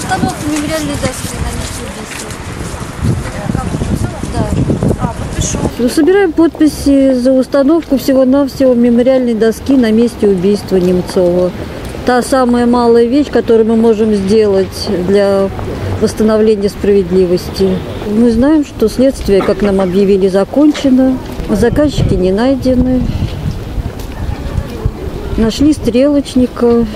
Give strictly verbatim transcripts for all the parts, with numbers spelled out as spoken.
Установка мемориальной доски на месте убийства. Да. А, подпишу. Собираем подписи за установку всего-навсего мемориальной доски на месте убийства Немцова. Та самая малая вещь, которую мы можем сделать для восстановления справедливости. Мы знаем, что следствие, как нам объявили, закончено. Заказчики не найдены. Нашли стрелочника.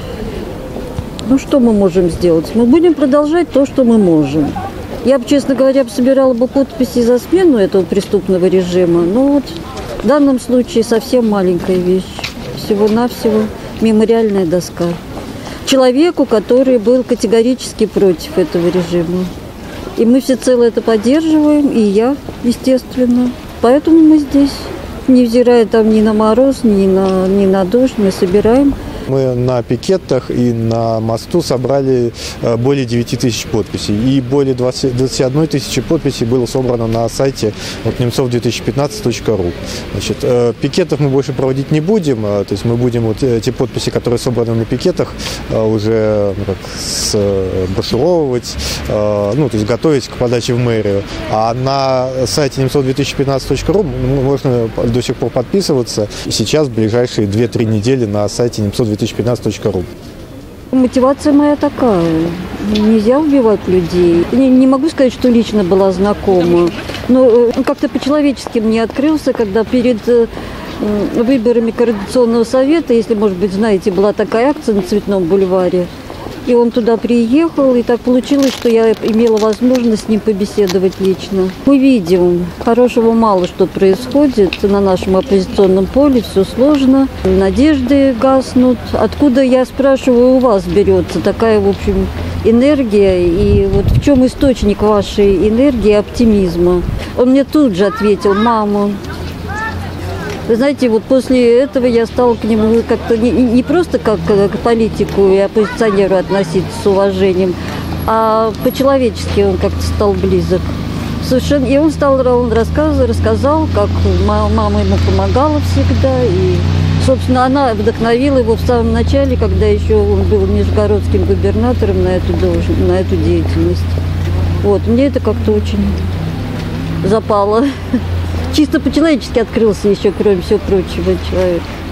Ну, что мы можем сделать? Мы будем продолжать то, что мы можем. Я бы, честно говоря, собирала бы подписи за смену этого преступного режима. Но вот в данном случае совсем маленькая вещь. Всего-навсего мемориальная доска. Человеку, который был категорически против этого режима. И мы всецело это поддерживаем, и я, естественно. Поэтому мы здесь, невзирая там ни на мороз, ни на, ни на дождь, мы собираем. Мы на пикетах и на мосту собрали более девяти тысяч подписей. И более двадцати одной тысячи подписей было собрано на сайте вот, немцов две тысячи пятнадцать точка ру. Значит, пикетов мы больше проводить не будем. То есть мы будем вот те подписи, которые собраны на пикетах, уже ну, как, брошюровывать, ну, то есть готовить к подаче в мэрию. А на сайте немцов две тысячи пятнадцать точка ру можно до сих пор подписываться. Сейчас в ближайшие две-три недели на сайте немцов две тысячи пятнадцать точка ру. Мотивация моя такая. Нельзя убивать людей. Не, не могу сказать, что лично была знакома. Но как-то по-человечески мне открылся, когда перед выборами Координационного совета, если, может быть, знаете, была такая акция на Цветном бульваре, и он туда приехал, и так получилось, что я имела возможность с ним побеседовать лично. Мы видим, хорошего мало что происходит на нашем оппозиционном поле, все сложно, надежды гаснут. Откуда, я спрашиваю, у вас берется такая, в общем, энергия, и вот в чем источник вашей энергии и оптимизма? Он мне тут же ответил: мама. Вы знаете, вот после этого я стала к нему как-то не, не просто как к политику и оппозиционеру относиться с уважением, а по-человечески он как-то стал близок. Совершенно. И он стал, он рассказывал, рассказал, как мама ему помогала всегда. И, собственно, она вдохновила его в самом начале, когда еще он был нижегородским губернатором, на эту должность, на эту деятельность. Вот, мне это как-то очень запало. Чисто по-человечески открылся еще, кроме всего прочего, человек.